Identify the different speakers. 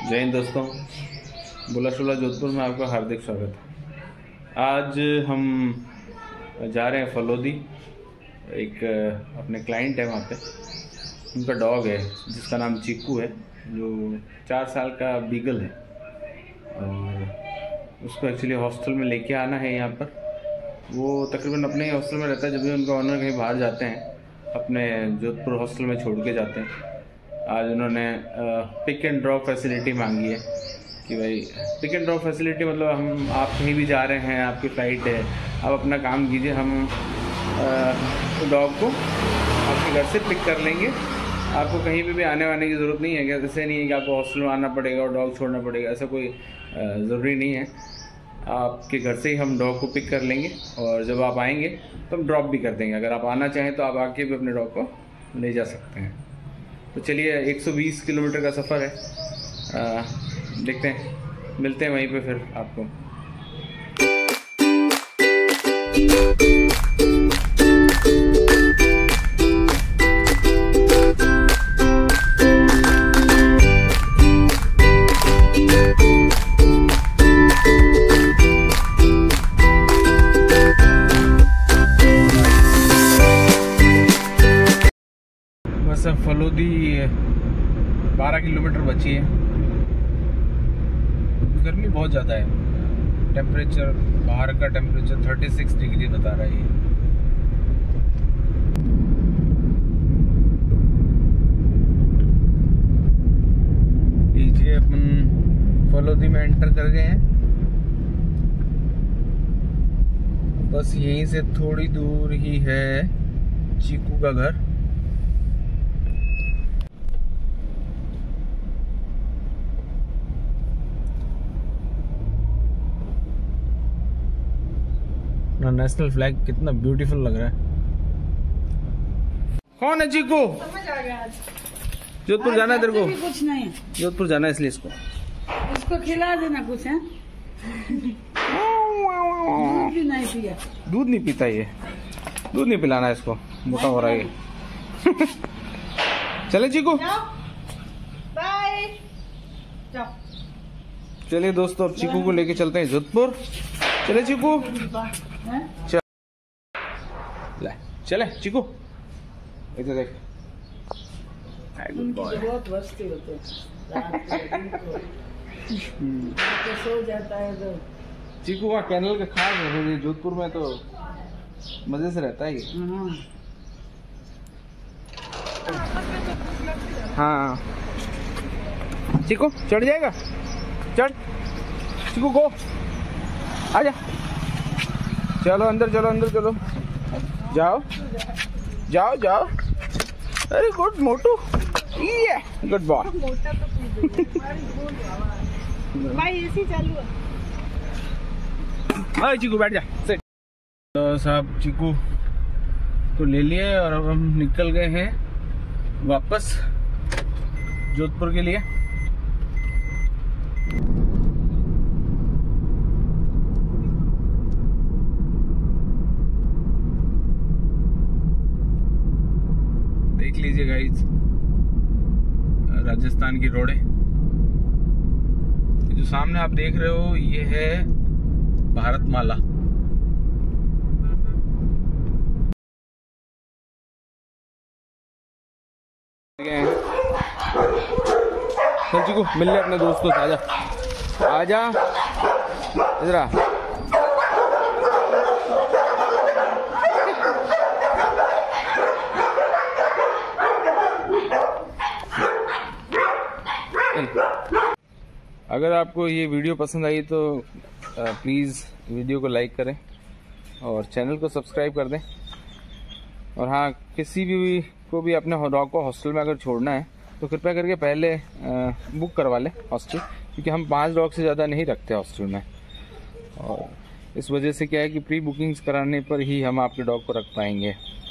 Speaker 1: जय हिंद दोस्तों, बुला शुला जोधपुर में आपका हार्दिक स्वागत है। आज हम जा रहे हैं फलोदी। एक अपने क्लाइंट है वहाँ पे, उनका डॉग है जिसका नाम चीकू है, जो 4 साल का बीगल है और उसको एक्चुअली हॉस्टल में लेके आना है यहाँ पर। वो तकरीबन अपने ही हॉस्टल में रहता है, जब भी उनका ऑनर कहीं बाहर जाते हैं अपने जोधपुर हॉस्टल में छोड़ के जाते हैं। आज उन्होंने पिक एंड ड्रॉप फैसिलिटी मांगी है कि भाई पिक एंड ड्रॉप फैसिलिटी मतलब हम आप कहीं भी जा रहे हैं, आपकी फ़्लाइट है, आप अपना काम कीजिए, हम डॉग को आपके घर से पिक कर लेंगे। आपको कहीं भी आने वाने की ज़रूरत नहीं है। क्या ऐसे नहीं है कि आपको हॉस्टल में आना पड़ेगा और डॉग छोड़ना पड़ेगा, ऐसा कोई ज़रूरी नहीं है। आपके घर से ही हम डॉग को पिक कर लेंगे और जब आप आएंगे तो हम ड्रॉप भी कर देंगे। अगर आप आना चाहें तो आप आके भी अपने डॉग को ले जा सकते हैं। तो चलिए, 120 किलोमीटर का सफ़र है, देखते हैं, मिलते हैं वहीं पे फिर आपको। बस अब फलोदी 12 किलोमीटर बची है। गर्मी बहुत ज़्यादा है, टेम्परेचर बाहर का टेम्परेचर 36 डिग्री बता रहा है। ये अपन फलोदी में एंटर कर गए हैं। बस यहीं से थोड़ी दूर ही है चीकू का घर। नेशनल फ्लैग कितना ब्यूटीफुल लग रहा है। कौन है चीकू?
Speaker 2: समझ आ गया।
Speaker 1: जोधपुर जाना है तेरे को?
Speaker 2: कुछ नहीं,
Speaker 1: जोधपुर जाना है इसलिए
Speaker 2: इसको खिला देना कुछ है। दूध भी नहीं पिया।
Speaker 1: दूध नहीं पीता ये, दूध नहीं पिलाना इसको, मोटा हो रहा है ये। चले चीकू,
Speaker 2: बाय। जाओ।
Speaker 1: चलिए दोस्तों, अब चीकू को लेके चलते हैं जोधपुर। चले चीकू, चले चीकू, इधर देख।
Speaker 2: बहुत मस्ती होते हैं, सो जाता है तो।
Speaker 1: चीकू वहाँ कैनल के खास है, जोधपुर में तो मजे से रहता है ये। हाँ चीकू चढ़ जाएगा, चढ़ चीकू को, आजा, चलो अंदर, चलो अंदर, चलो, जाओ जाओ जाओ। अरे गुड मोटू, ये गुड बॉय।
Speaker 2: भाई एसी चालू है।
Speaker 1: हाँ चीकू बैठ जा, सेट। तो साहब चीकू को ले लिए और अब हम निकल गए हैं वापस जोधपुर के लिए। देख लीजिए गाइस, राजस्थान की रोडें। जो सामने आप देख रहे हो ये है भारतमाला। चल चीकू, मिल ले अपने दोस्तों से, आजा आजा, इधर आ। अगर आपको ये वीडियो पसंद आई तो प्लीज़ वीडियो को लाइक करें और चैनल को सब्सक्राइब कर दें। और हाँ, किसी भी को भी अपने डॉग को हॉस्टल में अगर छोड़ना है तो कृपया करके पहले बुक करवा लें हॉस्टल, क्योंकि हम 5 डॉग से ज़्यादा नहीं रखते हॉस्टल में। और इस वजह से क्या है कि प्री बुकिंग्स कराने पर ही हम आपके डॉग को रख पाएंगे।